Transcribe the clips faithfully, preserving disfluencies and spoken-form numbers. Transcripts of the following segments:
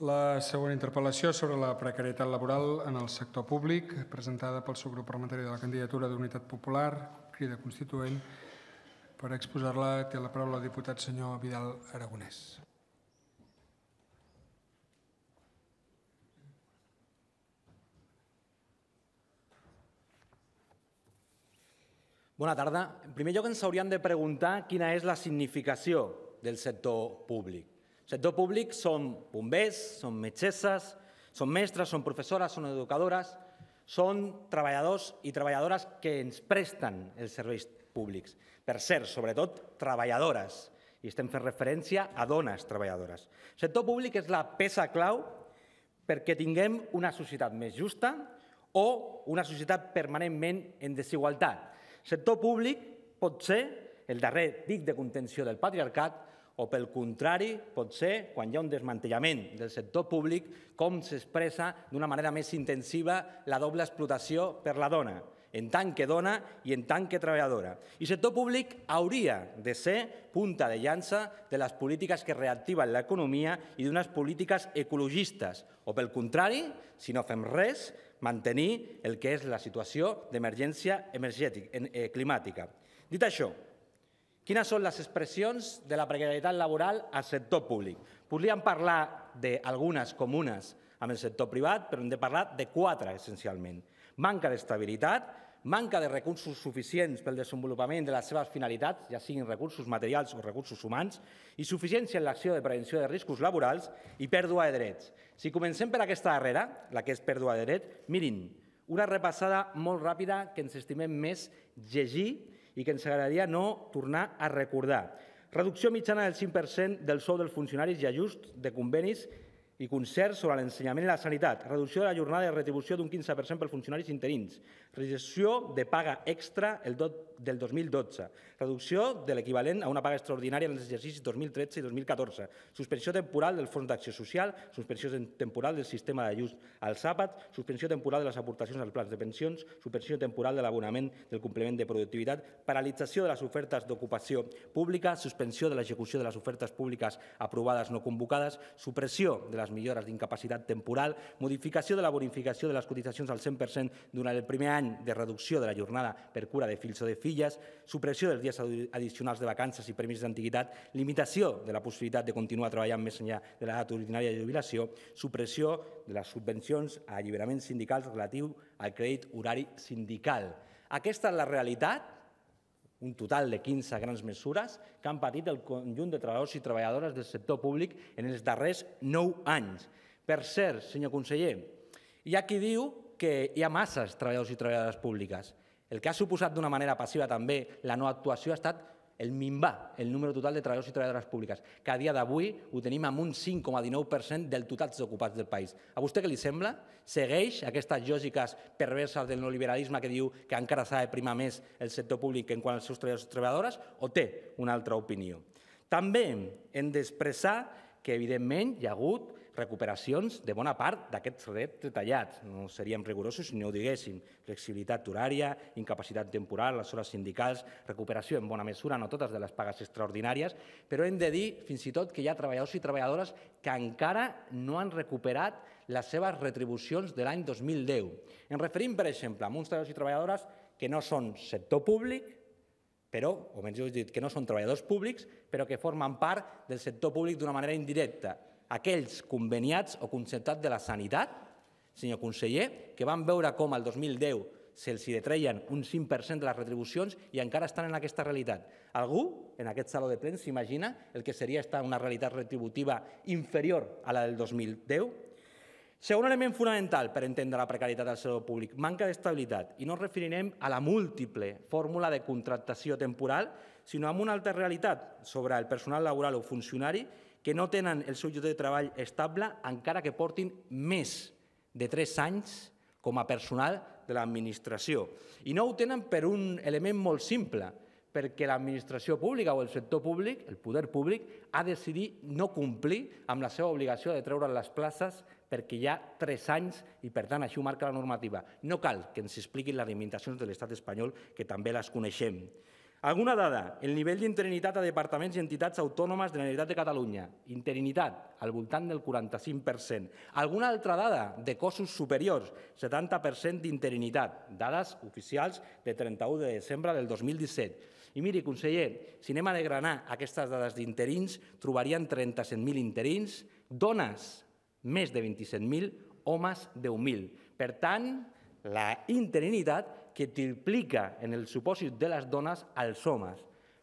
La següent interpel·lació sobre la precarietat laboral en el sector públic, presentada pel subgrup parlamentari de la candidatura d'Unitat Popular, Crida Constituent. Per exposar-la té la paraula el diputat senyor Vidal Aragonés. Bona tarda. En primer lloc, ens hauríem de preguntar quina és la significació del sector públic. El sector públic són bombers, són metgesses, són mestres, són professores, són educadores, són treballadors i treballadores que ens presten els serveis públics. Per cert, sobretot treballadores, i estem fent referència a dones treballadores. El sector públic és la peça clau perquè tinguem una societat més justa o una societat permanentment en desigualtat. El sector públic pot ser el darrer dic de contenció del patriarcat o, pel contrari, pot ser, quan hi ha un desmantellament del sector públic, com s'expressa d'una manera més intensiva la doble explotació per la dona, en tant que dona i en tant que treballadora. I el sector públic hauria de ser punta de llança de les polítiques que reactiven l'economia i d'unes polítiques ecologistes, o, pel contrari, si no fem res, mantenir el que és la situació d'emergència climàtica. Dit això, quines són les expressions de la precarietat laboral al sector públic? Podríem parlar d'algunes comunes amb el sector privat, però hem de parlar de quatre, essencialment. Manca d'estabilitat, manca de recursos suficients pel desenvolupament de les seves finalitats, ja siguin recursos materials o recursos humans, i suficiència en l'acció de prevenció de riscos laborals i pèrdua de drets. Si comencem per aquesta darrera, la que és pèrdua de drets, mirin, una repassada molt ràpida que ens estimem més llegir i que ens agradaria no tornar a recordar. Reducció mitjana del cinc per cent del sou dels funcionaris i ajust de convenis i concerts sobre l'ensenyament i la sanitat. Reducció de la jornada de retribució d'un quinze per cent pels funcionaris interins. Reducció de paga extra del dos mil dotze. Reducció de l'equivalent a una paga extraordinària en els exercicis dos mil tretze i dos mil catorze. Suspensió temporal del Fons d'Acció Social, suspensió temporal del sistema d'ajust als àpats, suspensió temporal de les aportacions als plans de pensions, suspensió temporal de l'abonament del complement de productivitat, paralització de les ofertes d'ocupació pública, suspensió de l'execució de les ofertes públiques aprovades no convocades, supressió de les millores d'incapacitat temporal, modificació de la bonificació de les cotitzacions al cent per cent durant el primer any de reducció de la jornada per cura de fills o de filles, supressió dels dies addicionals de vacances i permisos d'antiguitat, limitació de la possibilitat de continuar treballant més enllà de l'edat ordinària de jubilació, supressió de les subvencions a alliberaments sindicals relatiu al crèdit horari sindical. Aquesta és la realitat, un total de quinze grans mesures que han patit el conjunt de treballadors i treballadores del sector públic en els darrers nou anys. Per cert, senyor conseller, hi ha qui diu que hi ha masses treballadors i treballadores públiques. El que ha suposat d'una manera passiva també la no actuació ha estat el minvar el número total de treballadors i treballadores públiques, que a dia d'avui ho tenim amb un cinc coma dinou per cent del total desocupats del país. A vostè què li sembla? Segueix aquestes lògiques perverses del neoliberalisme que diu que encara s'ha de primar més el sector públic en quant als seus treballadors i treballadores o té una altra opinió? També hem d'expressar que, evidentment, hi ha hagut recuperacions de bona part d'aquests drets retallats. No seríem rigorosos si no ho diguéssim. Flexibilitat horària, incapacitat temporal, les hores sindicals, recuperació en bona mesura, no totes de les pagues extraordinàries, però hem de dir fins i tot que hi ha treballadors i treballadores que encara no han recuperat les seves retribucions de l'any dos mil deu. Ens referim, per exemple, a uns treballadors i treballadores que no són sector públic, però, o menys dit, que no són treballadors públics, però que formen part del sector públic d'una manera indirecta. Aquells conveniats o concertats de la sanitat, senyor conseller, que van veure com el dos mil deu se'ls detreien un cinc per cent de les retribucions i encara estan en aquesta realitat. Algú, en aquest saló de plens, s'imagina el que seria estar en una realitat retributiva inferior a la del dos mil deu? Segon element fonamental per entendre la precarietat del sector públic, manca d'estabilitat. I no ens referirem a la múltiple fórmula de contractació temporal, sinó a una altra realitat sobre el personal laboral o funcionari que no tenen el seu lloc de treball estable encara que portin més de tres anys com a personal de l'administració. I no ho tenen per un element molt simple, perquè l'administració pública o el sector públic, el poder públic, ha decidit no complir amb la seva obligació de treure les places perquè hi ha tres anys i, per tant, així ho marca la normativa. No cal que ens expliquin les limitacions de l'estat espanyol, que també les coneixem. Alguna dada, el nivell d'interinitat a departaments i entitats autònomes de la Generalitat de Catalunya. Interinitat, al voltant del quaranta-cinc per cent. Alguna altra dada, de cossos superiors, setanta per cent d'interinitat. Dades oficials de trenta-u de desembre del dos mil disset. I miri, conseller, si anem a desgranar aquestes dades d'interins, trobarien trenta-set mil interins, dones, més de vint-i-set mil, homes, deu mil. Per tant, la interinitat que triplica en el supòsit de les dones als homes.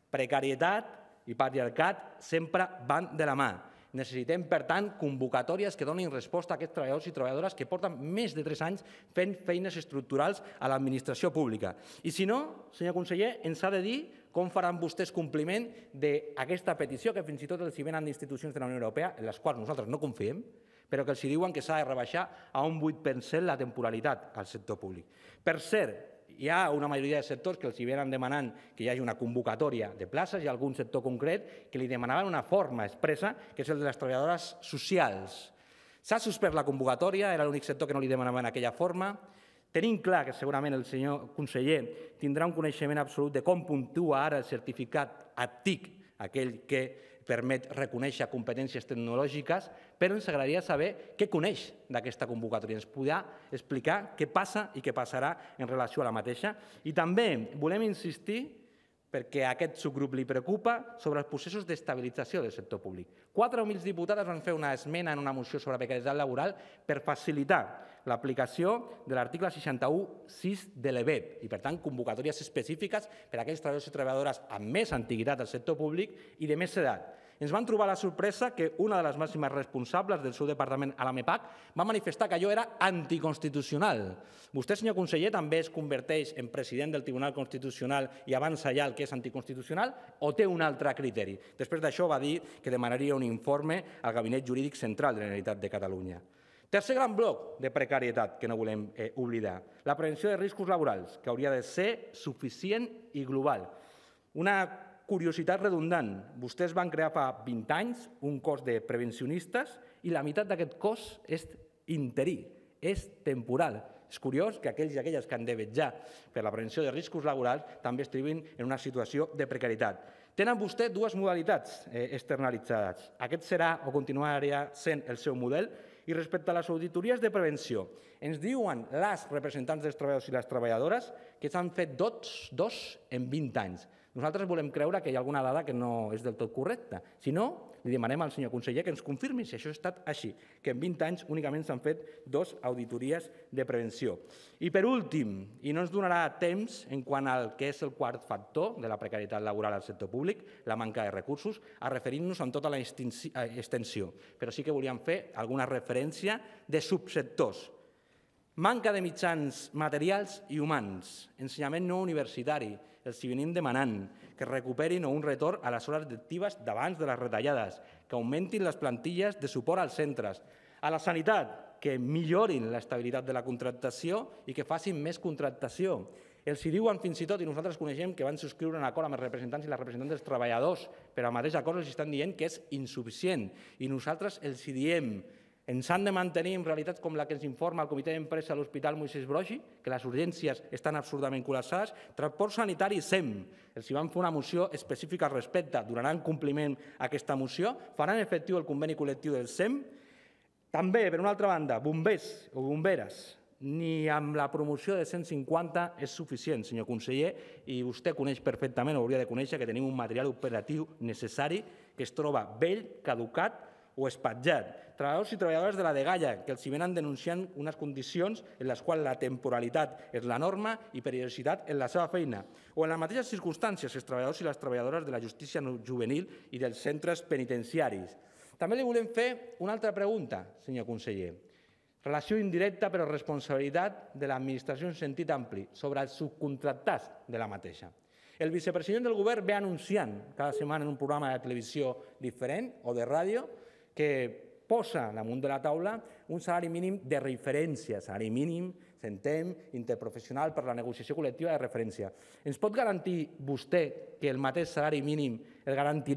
Precarietat i patriarcat sempre van de la mà. Necessitem, per tant, convocatòries que donin resposta a aquests treballadors i treballadores que porten més de tres anys fent feines estructurals a l'administració pública. I si no, senyor conseller, ens ha de dir com faran vostès compliment d'aquesta petició que fins i tot els hi venen d'institucions de la Unió Europea, en les quals nosaltres no confiem, però que els diuen que s'ha de rebaixar a un vuit per cent la temporalitat al sector públic. Per cert, hi ha una majoria de sectors que els hi venen demanant que hi hagi una convocatòria de places, hi ha algun sector concret que li demanaven una forma expressa, que és el de les treballadores socials. S'ha suspès la convocatòria, era l'únic sector que no li demanaven aquella forma. Tenim clar que segurament el senyor conseller tindrà un coneixement absolut de com puntua ara el certificat APTIC, aquell que permet reconèixer competències tecnològiques, però ens agradaria saber què coneix d'aquesta convocatòria. Ens podrà explicar què passa i què passarà en relació a la mateixa. I també volem insistir, perquè a aquest subgrup li preocupa, sobre els processos d'estabilització del sector públic. Quatre humils diputades van fer una esmena en una moció sobre precarietat laboral per facilitar l'aplicació de l'article seixanta-u punt sis de l'E B E P i, per tant, convocatòries específiques per a aquells treballadors i treballadores amb més antiguitat al sector públic i de més edat. Ens van trobar la sorpresa que una de les màximes responsables del seu departament a l'AMEPAC va manifestar que allò era anticonstitucional. Vostè, senyor conseller, també es converteix en president del Tribunal Constitucional i avança ja el que és anticonstitucional o té un altre criteri? Després d'això va dir que demanaria un informe al Gabinet Jurídic Central de la Generalitat de Catalunya. Tercer gran bloc de precarietat que no volem eh, oblidar, la prevenció de riscos laborals, que hauria de ser suficient i global. Una curiositat redundant, vostès van crear fa vint anys un cos de prevencionistes i la meitat d'aquest cos és interí, és temporal. És curiós que aquells i aquelles que han de vetjar per la prevenció de riscos laborals també es trobin en una situació de precarietat. Tenen vostès dues modalitats eh, externalitzades. Aquest serà o continuarà sent el seu model. I respecte a les auditories de prevenció, ens diuen les representants dels treballadors i les treballadores que s'han fet dos, dos en vint anys. Nosaltres volem creure que hi ha alguna dada que no és del tot correcta. Si no, li demanem al senyor conseller que ens confirmi si això ha estat així, que en vint anys únicament s'han fet dos auditories de prevenció. I per últim, i no ens donarà temps en quant al que és el quart factor de la precarietat laboral al sector públic, la manca de recursos, a referir-nos amb tota la extensió, però sí que volíem fer alguna referència de subsectors. Manca de mitjans materials i humans, ensenyament no universitari, els hi venim demanant que recuperin o un retorn a les hores lectives d'abans de les retallades, que augmentin les plantilles de suport als centres, a la sanitat, que millorin l'estabilitat de la contractació i que facin més contractació. Els hi diuen fins i tot, i nosaltres coneixem que van subscriure un acord amb els representants i les representants dels treballadors, però al mateix acord els estan dient que és insuficient. I nosaltres els hi diem, ens han de mantenir en realitats com la que ens informa el comitè d'empresa a l'Hospital Moisès Broggi, que les urgències estan absurdament col·lapsades, transport sanitari i S E M. Els hi van fer una moció específica al respecte, donaran compliment a aquesta moció, faran efectiu el conveni col·lectiu del S E M. També, per una altra banda, bombers o bomberes, ni amb la promoció de cent cinquanta és suficient, senyor conseller, i vostè coneix perfectament, o hauria de conèixer, que tenim un material operatiu necessari que es troba vell, caducat o espatllat. Treballadors i treballadores de la dgaia, que els hi venen denunciant unes condicions en les quals la temporalitat és la norma i periodicitat en la seva feina. O en les mateixes circumstàncies, els treballadors i les treballadores de la justícia juvenil i dels centres penitenciaris. També li volem fer una altra pregunta, senyor conseller. Relació indirecta però responsabilitat de l'administració en sentit ampli sobre els subcontractats de la mateixa. El vicepresident del govern ve anunciant cada setmana en un programa de televisió diferent o de ràdio que posa damunt de la taula un salari mínim de referència, salari mínim, s'entén, interprofessional per la negociació col·lectiva de referència. Ens pot garantir vostè que el mateix salari mínim el garantirà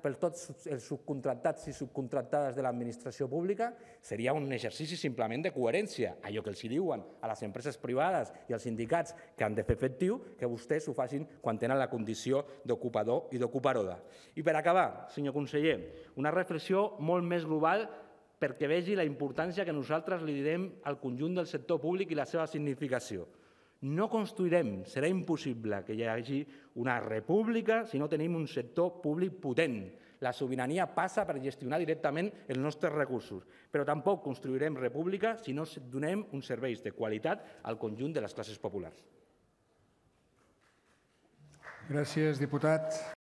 per tots els subcontractats i subcontractades de l'administració pública, seria un exercici simplement de coherència. Allò que els diuen a les empreses privades i als sindicats que han de fer efectiu, que vostès ho facin quan tenen la condició d'ocupador i d'ocupadora. I per acabar, senyor conseller, una reflexió molt més global perquè vegi la importància que nosaltres li direm al conjunt del sector públic i la seva significació. No construirem, serà impossible que hi hagi una república si no tenim un sector públic potent. La sobirania passa per gestionar directament els nostres recursos, però tampoc construirem república si no donem uns serveis de qualitat al conjunt de les classes populars. Gràcies, diputat.